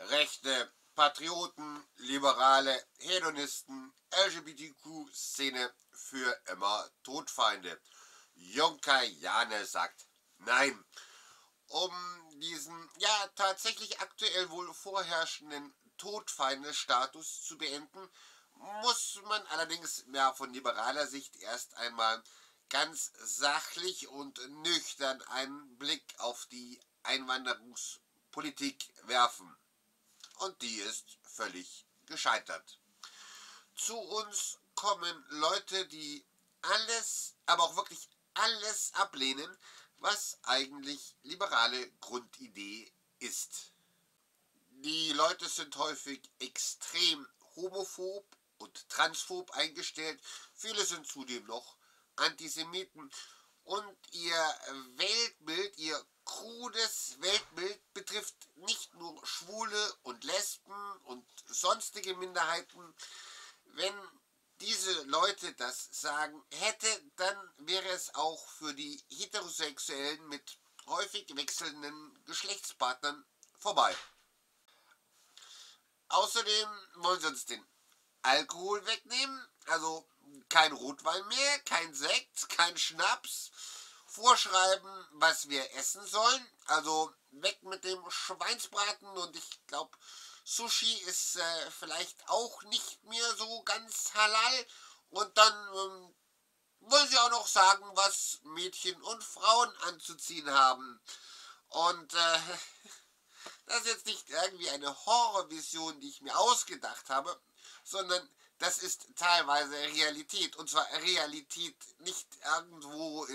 Rechte, Patrioten, Liberale, Hedonisten, LGBTQ-Szene für immer Todfeinde. Junker Jane sagt Nein. Um diesen, ja, tatsächlich aktuell wohl vorherrschenden Todfeinde-Status zu beenden, muss man allerdings von liberaler Sicht erst einmal ganz sachlich und nüchtern einen Blick auf die Einwanderungspolitik werfen. Und die ist völlig gescheitert. Zu uns kommen Leute, die alles, aber auch wirklich alles ablehnen, was eigentlich liberale Grundidee ist. Die Leute sind häufig extrem homophob und transphob eingestellt. Viele sind zudem noch Antisemiten. Und ihr Weltbild, ihr krudes Weltbild betrifft nicht nur Schwule und Lesben und sonstige Minderheiten. Wenn diese Leute das sagen hätte, dann wäre es auch für die Heterosexuellen mit häufig wechselnden Geschlechtspartnern vorbei. Außerdem wollen sie uns den Alkohol wegnehmen, also kein Rotwein mehr, kein Sekt, kein Schnaps, vorschreiben, was wir essen sollen, also weg mit dem Schweinsbraten und ich glaube, Sushi ist vielleicht auch nicht mehr so ganz halal und dann wollen sie auch noch sagen, was Mädchen und Frauen anzuziehen haben. Und das ist jetzt nicht irgendwie eine Horrorvision, die ich mir ausgedacht habe, sondern das ist teilweise Realität. Und zwar Realität nicht irgendwo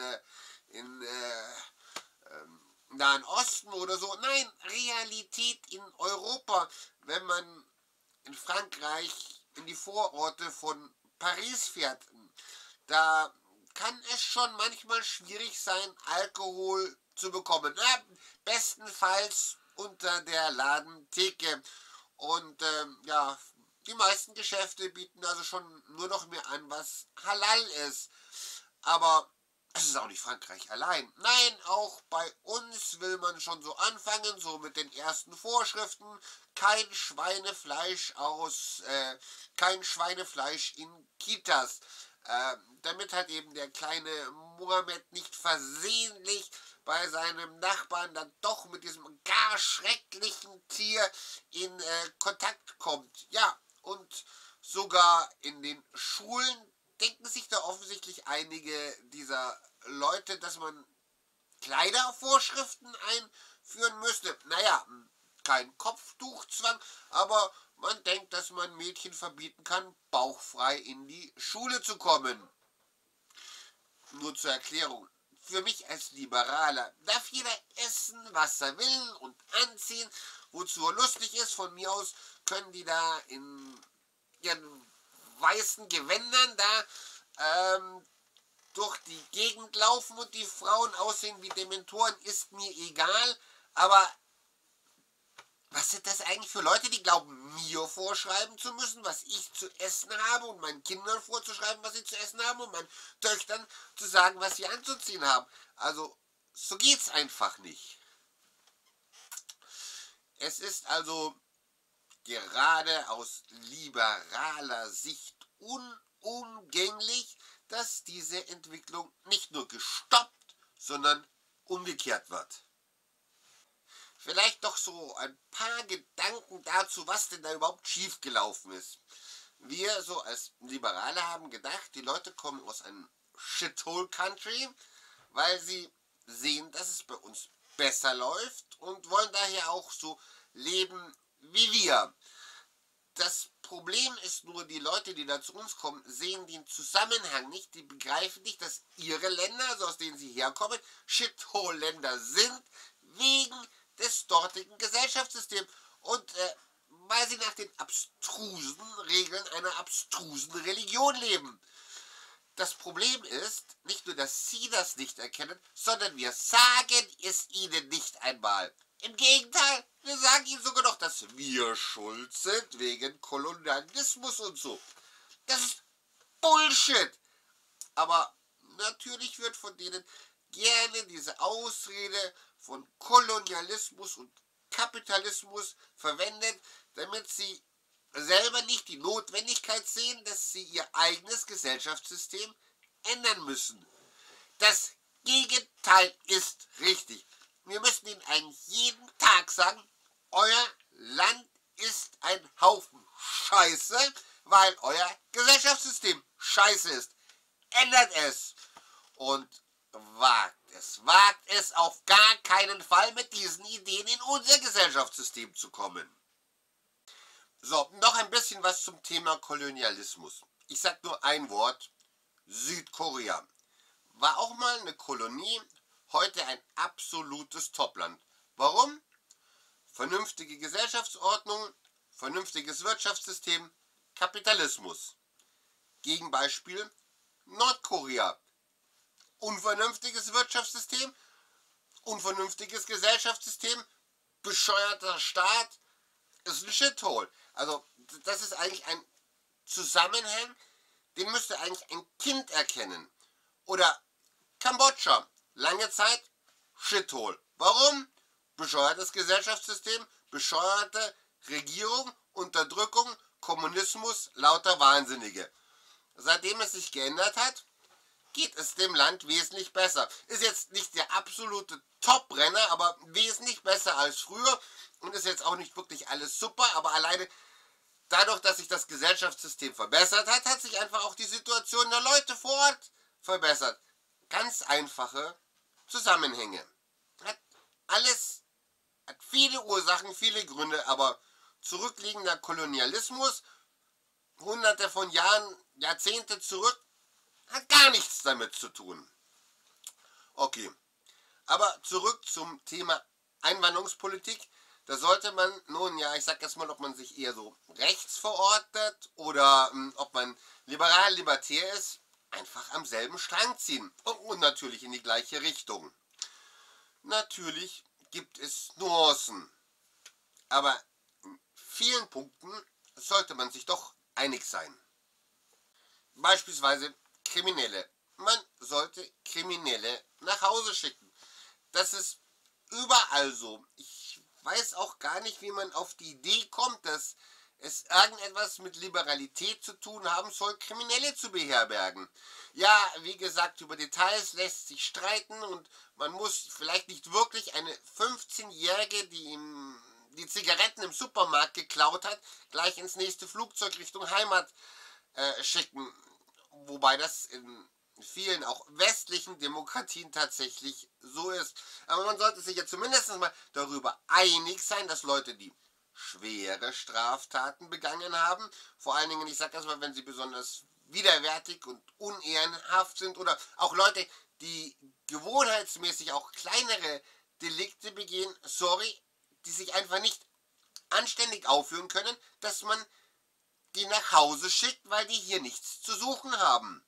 im Nahen Osten oder so. Nein, Realität in Europa. Wenn man in Frankreich in die Vororte von Paris fährt, da kann es schon manchmal schwierig sein, Alkohol zu bekommen. Bestenfalls unter der Ladentheke. Und ja, die meisten Geschäfte bieten also schon nur noch mehr an, was halal ist. Aber es ist auch nicht Frankreich allein. Nein, auch bei uns will man schon so anfangen, so mit den ersten Vorschriften. Kein Schweinefleisch in Kitas. Damit hat eben der kleine Mohammed nicht versehentlich bei seinem Nachbarn dann doch mit diesem gar schrecklichen Tier in Kontakt kommt. Ja, und sogar in den Schulen denken sich da offensichtlich einige dieser Leute, dass man Kleidervorschriften einführen müsste. Naja, kein Kopftuchzwang, aber man denkt, dass man Mädchen verbieten kann, bauchfrei in die Schule zu kommen. Nur zur Erklärung. Für mich als Liberaler darf jeder essen, was er will und anziehen, wozu er lustig ist. Von mir aus können die da in ihren weißen Gewändern da durch die Gegend laufen und die Frauen aussehen wie Dementoren, ist mir egal. Aber was sind das eigentlich für Leute, die glauben, mir vorschreiben zu müssen, was ich zu essen habe und meinen Kindern vorzuschreiben, was sie zu essen haben und meinen Töchtern zu sagen, was sie anzuziehen haben? Also, so geht's einfach nicht. Es ist also gerade aus liberaler Sicht unumgänglich, dass diese Entwicklung nicht nur gestoppt, sondern umgekehrt wird. Vielleicht doch so ein paar Gedanken dazu, was denn da überhaupt schiefgelaufen ist. Wir so als Liberale haben gedacht, die Leute kommen aus einem Shithole Country, weil sie sehen, dass es bei uns besser läuft und wollen daher auch so leben wie wir. Das Problem ist nur, die Leute, die da zu uns kommen, sehen den Zusammenhang nicht. Die begreifen nicht, dass ihre Länder, also aus denen sie herkommen, Shithole-Länder sind, wegen des dortigen Gesellschaftssystems. Und weil sie nach den abstrusen Regeln einer abstrusen Religion leben. Das Problem ist nicht nur, dass sie das nicht erkennen, sondern wir sagen es ihnen nicht einmal. Im Gegenteil, wir sagen ihnen sogar noch, dass wir schuld sind wegen Kolonialismus und so. Das ist Bullshit. Aber natürlich wird von denen gerne diese Ausrede von Kolonialismus und Kapitalismus verwendet, damit sie selber nicht die Notwendigkeit sehen, dass sie ihr eigenes Gesellschaftssystem ändern müssen. Das Gegenteil ist richtig. Wir müssen ihnen eigentlich jeden Tag sagen, euer Land ist ein Haufen Scheiße, weil euer Gesellschaftssystem scheiße ist. Ändert es und wagt es auf gar keinen Fall mit diesen Ideen in unser Gesellschaftssystem zu kommen. So, noch ein bisschen was zum Thema Kolonialismus. Ich sage nur ein Wort, Südkorea. War auch mal eine Kolonie, heute ein absolutes Topland. Warum? Vernünftige Gesellschaftsordnung, vernünftiges Wirtschaftssystem, Kapitalismus. Gegenbeispiel Nordkorea. Unvernünftiges Wirtschaftssystem, unvernünftiges Gesellschaftssystem, bescheuerter Staat, ist ein Shithole. Also das ist eigentlich ein Zusammenhang, den müsste eigentlich ein Kind erkennen. Oder Kambodscha, lange Zeit Shithole. Warum? Bescheuertes Gesellschaftssystem, bescheuerte Regierung, Unterdrückung, Kommunismus, lauter Wahnsinnige. Seitdem es sich geändert hat, geht es dem Land wesentlich besser. Ist jetzt nicht der absolute Top-Renner, aber wesentlich besser als früher und ist jetzt auch nicht wirklich alles super, aber alleine dadurch, dass sich das Gesellschaftssystem verbessert hat, hat sich einfach auch die Situation der Leute vor Ort verbessert. Ganz einfache Zusammenhänge. Hat viele Ursachen, viele Gründe, aber zurückliegender Kolonialismus, hunderte von Jahren, Jahrzehnte zurück, hat gar nichts damit zu tun. Okay, aber zurück zum Thema Einwanderungspolitik. Da sollte man nun, ja, ich sag jetzt mal, ob man sich eher so rechts verortet oder ob man liberal-libertär ist, einfach am selben Strang ziehen und natürlich in die gleiche Richtung. Natürlich gibt es Nuancen, aber in vielen Punkten sollte man sich doch einig sein. Beispielsweise Kriminelle. Man sollte Kriminelle nach Hause schicken. Das ist überall so. Ich weiß auch gar nicht, wie man auf die Idee kommt, dass es irgendetwas mit Liberalität zu tun haben soll, Kriminelle zu beherbergen. Ja, wie gesagt, über Details lässt sich streiten und man muss vielleicht nicht wirklich eine 15-Jährige, die Zigaretten im Supermarkt geklaut hat, gleich ins nächste Flugzeug Richtung Heimat schicken. Wobei das in vielen auch westlichen Demokratien tatsächlich so ist. Aber man sollte sich ja zumindest mal darüber einig sein, dass Leute, die schwere Straftaten begangen haben, vor allen Dingen, ich sage erstmal, wenn sie besonders widerwärtig und unehrenhaft sind oder auch Leute, die gewohnheitsmäßig auch kleinere Delikte begehen, die sich einfach nicht anständig aufführen können, dass man die nach Hause schickt, weil die hier nichts zu suchen haben.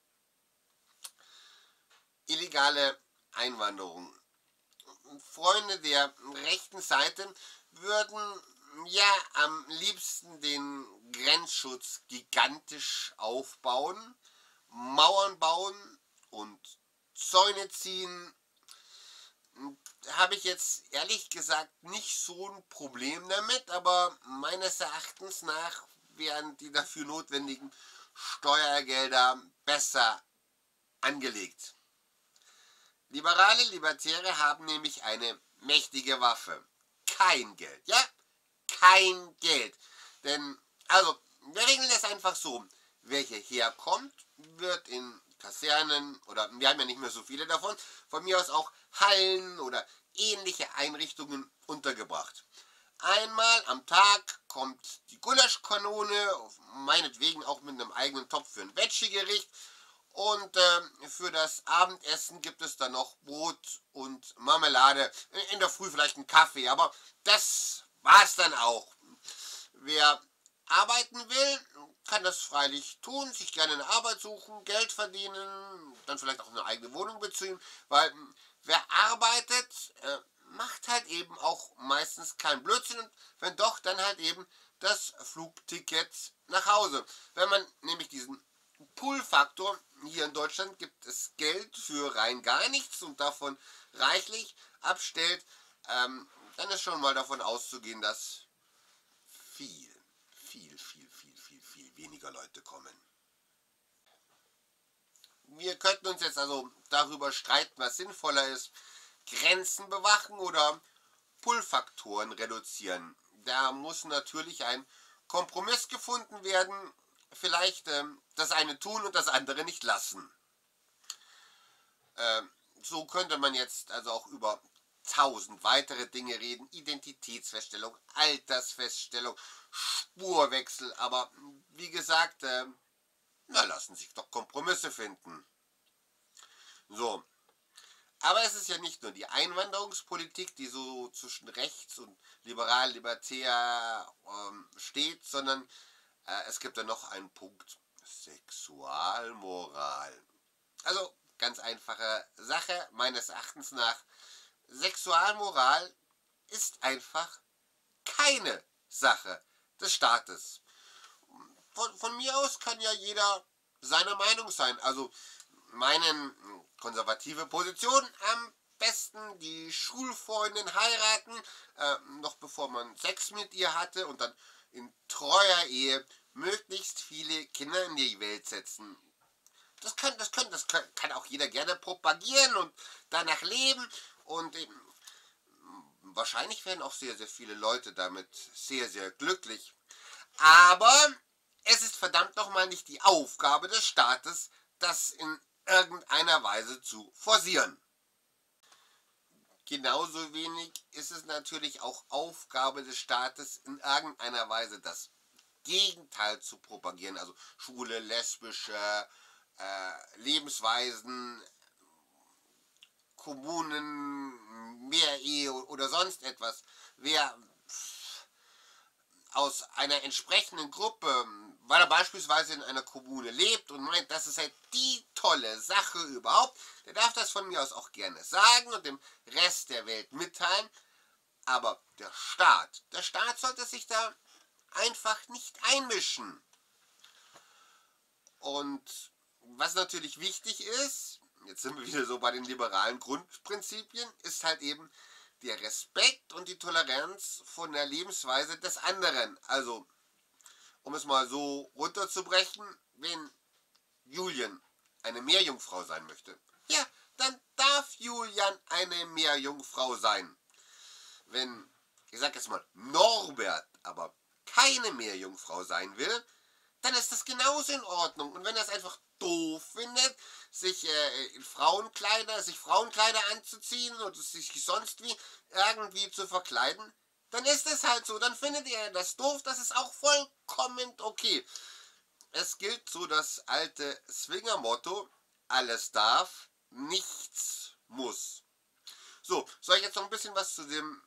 Illegale Einwanderung. Freunde der rechten Seite würden ja am liebsten den Grenzschutz gigantisch aufbauen, Mauern bauen und Zäune ziehen. Habe ich jetzt ehrlich gesagt nicht so ein Problem damit, aber meines Erachtens nach wären die dafür notwendigen Steuergelder besser angelegt. Liberale Libertäre haben nämlich eine mächtige Waffe. Kein Geld, ja? Kein Geld. Denn, also, wir regeln das einfach so. Wer hierher kommt, wird in Kasernen, oder wir haben ja nicht mehr so viele davon, von mir aus auch Hallen oder ähnliche Einrichtungen untergebracht. Einmal am Tag kommt die Gulaschkanone, meinetwegen auch mit einem eigenen Topf für ein Veggie-Gericht. Und für das Abendessen gibt es dann noch Brot und Marmelade. In der Früh vielleicht einen Kaffee, aber das war's dann auch. Wer arbeiten will, kann das freilich tun, sich gerne eine Arbeit suchen, Geld verdienen, dann vielleicht auch eine eigene Wohnung beziehen, weil wer arbeitet, macht halt eben auch meistens keinen Blödsinn und wenn doch, dann halt eben das Flugticket nach Hause. Wenn man nämlich diesen Pull-Faktor, hier in Deutschland gibt es Geld für rein gar nichts und davon reichlich abstellt, dann ist schon mal davon auszugehen, dass viel, viel weniger Leute kommen. Wir könnten uns jetzt also darüber streiten, was sinnvoller ist. Grenzen bewachen oder Pull-Faktoren reduzieren. Da muss natürlich ein Kompromiss gefunden werden. Vielleicht das eine tun und das andere nicht lassen. So könnte man jetzt also auch über 1000 weitere Dinge reden. Identitätsfeststellung, Altersfeststellung, Spurwechsel. Aber wie gesagt, na, lassen sich doch Kompromisse finden. So. Aber es ist ja nicht nur die Einwanderungspolitik, die so zwischen rechts und liberal-libertär steht, sondern es gibt ja noch einen Punkt. Sexualmoral. Also ganz einfache Sache meines Erachtens nach. Sexualmoral ist einfach keine Sache des Staates. Von mir aus kann ja jeder seiner Meinung sein. Also meine konservative Position: am besten die Schulfreundin heiraten, noch bevor man Sex mit ihr hatte, und dann in treuer Ehe möglichst viele Kinder in die Welt setzen. Das kann auch jeder gerne propagieren und danach leben, und wahrscheinlich werden auch sehr, sehr viele Leute damit sehr, sehr glücklich. Aber es ist verdammt nochmal nicht die Aufgabe des Staates, das in irgendeiner Weise zu forcieren. Genauso wenig ist es natürlich auch Aufgabe des Staates, in irgendeiner Weise das Gegenteil zu propagieren, also schwule, lesbische Lebensweisen, Kommunen, Mehrehe oder sonst etwas. Wer aus einer entsprechenden Gruppe, weil er beispielsweise in einer Kommune lebt und meint, das ist halt die tolle Sache überhaupt, der darf das von mir aus auch gerne sagen und dem Rest der Welt mitteilen. Aber der Staat sollte sich da einfach nicht einmischen. Und was natürlich wichtig ist, jetzt sind wir wieder so bei den liberalen Grundprinzipien, ist halt eben der Respekt und die Toleranz von der Lebensweise des anderen. Also, um es mal so runterzubrechen, wenn Julian eine Meerjungfrau sein möchte, ja, dann darf Julian eine Meerjungfrau sein. Wenn, ich sag jetzt mal, Norbert aber keine Meerjungfrau sein will, dann ist das genauso in Ordnung. Und wenn er es einfach doof findet, sich Frauenkleider anzuziehen oder sich sonst wie irgendwie zu verkleiden, dann ist es halt so. Dann findet er das doof, das ist auch vollkommen okay. Es gilt so das alte Swinger-Motto: alles darf, nichts muss. So, soll ich jetzt noch ein bisschen was zu dem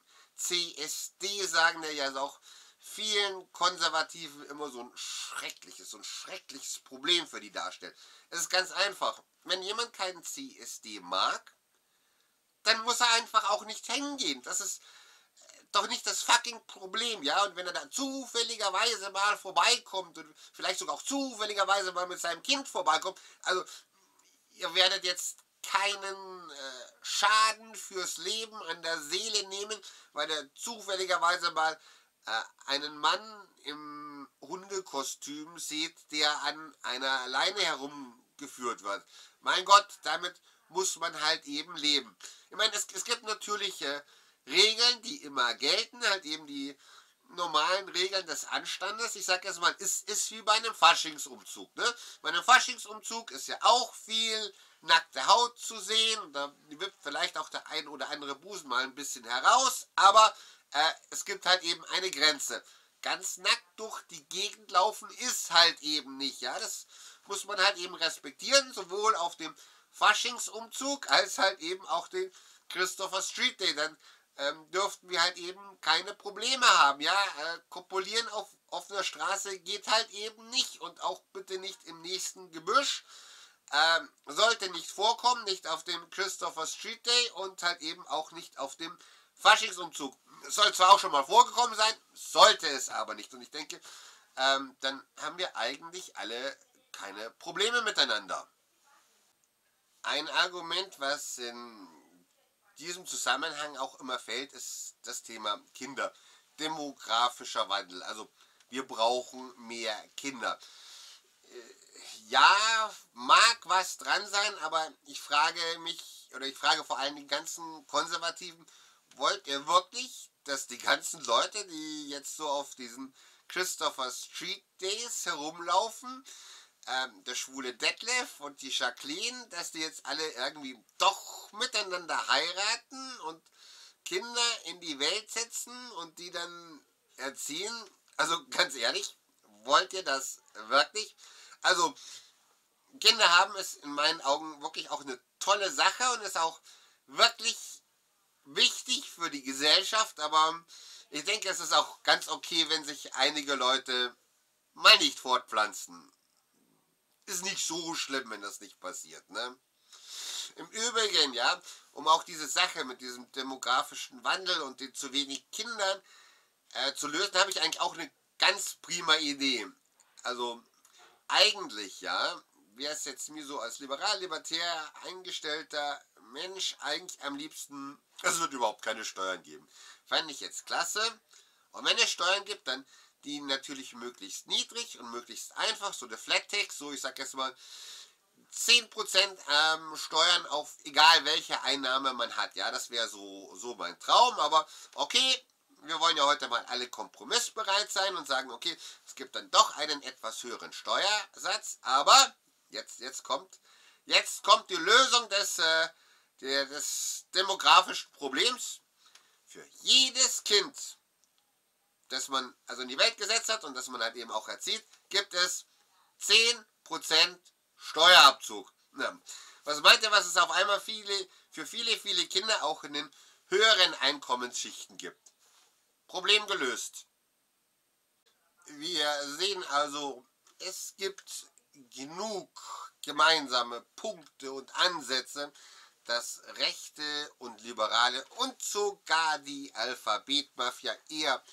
CSD sagen, der ja auch vielen Konservativen immer so ein schreckliches Problem für die darstellt. Es ist ganz einfach. Wenn jemand keinen CSD mag, dann muss er einfach auch nicht hingehen. Das ist doch nicht das fucking Problem, ja? Und wenn er da zufälligerweise mal vorbeikommt und vielleicht sogar auch zufälligerweise mal mit seinem Kind vorbeikommt, also ihr werdet jetzt keinen Schaden fürs Leben an der Seele nehmen, weil er zufälligerweise mal einen Mann im Hundekostüm sieht, der an einer Leine herumgeführt wird. Mein Gott, damit muss man halt eben leben. Ich meine, es gibt natürlich Regeln, die immer gelten, halt eben die normalen Regeln des Anstandes. Ich sag jetzt mal, ist wie bei einem Faschingsumzug. Ne? Bei einem Faschingsumzug ist ja auch viel nackte Haut zu sehen, und da wird vielleicht auch der ein oder andere Busen mal ein bisschen heraus, aber es gibt halt eben eine Grenze. Ganz nackt durch die Gegend laufen ist halt eben nicht, ja, das muss man halt eben respektieren, sowohl auf dem Faschingsumzug als halt eben auch den Christopher Street Day, dann dürften wir halt eben keine Probleme haben, ja, kopulieren auf offener Straße geht halt eben nicht, und auch bitte nicht im nächsten Gebüsch. Sollte nicht vorkommen, nicht auf dem Christopher Street Day und halt eben auch nicht auf dem Faschingsumzug. Soll zwar auch schon mal vorgekommen sein, sollte es aber nicht. Und ich denke, dann haben wir eigentlich alle keine Probleme miteinander. Ein Argument, was diesem Zusammenhang auch immer fällt, ist das Thema Kinder. Demografischer Wandel. Also wir brauchen mehr Kinder. Ja, mag was dran sein, aber ich frage mich, oder ich frage vor allem die ganzen Konservativen, wollt ihr wirklich, dass die ganzen Leute, die jetzt so auf diesen Christopher Street Days herumlaufen, der schwule Detlef und die Jacqueline, dass die jetzt alle irgendwie doch miteinander heiraten und Kinder in die Welt setzen und die dann erziehen? Also ganz ehrlich, wollt ihr das wirklich? Also Kinder haben ist in meinen Augen wirklich auch eine tolle Sache und ist auch wirklich wichtig für die Gesellschaft, aber ich denke, es ist auch ganz okay, wenn sich einige Leute mal nicht fortpflanzen. Ist nicht so schlimm, wenn das nicht passiert, ne? Im Übrigen, ja, um auch diese Sache mit diesem demografischen Wandel und den zu wenig Kindern zu lösen, habe ich eigentlich auch eine ganz prima Idee. Also eigentlich, ja, wäre es jetzt mir so als liberal-libertär eingestellter Mensch eigentlich am liebsten, es wird überhaupt keine Steuern geben. Fand ich jetzt klasse. Und wenn es Steuern gibt, dann die natürlich möglichst niedrig und möglichst einfach, so eine Flat Tax, so ich sag jetzt mal 10% Steuern auf egal welche Einnahme man hat. Ja, das wäre so mein Traum, aber okay, wir wollen ja heute mal alle kompromissbereit sein und sagen, okay, es gibt dann doch einen etwas höheren Steuersatz, aber jetzt kommt die Lösung des demografischen Problems. Für jedes Kind, das man also in die Welt gesetzt hat und das man halt eben auch erzieht, gibt es 10% Steuerabzug. Na, was meint ihr, was es auf einmal für viele Kinder auch in den höheren Einkommensschichten gibt? Problem gelöst. Wir sehen also, es gibt genug gemeinsame Punkte und Ansätze, dass Rechte und Liberale und sogar die Alphabetmafia eher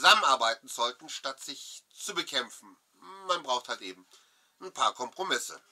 zusammenarbeiten sollten, statt sich zu bekämpfen. Man braucht halt eben ein paar Kompromisse.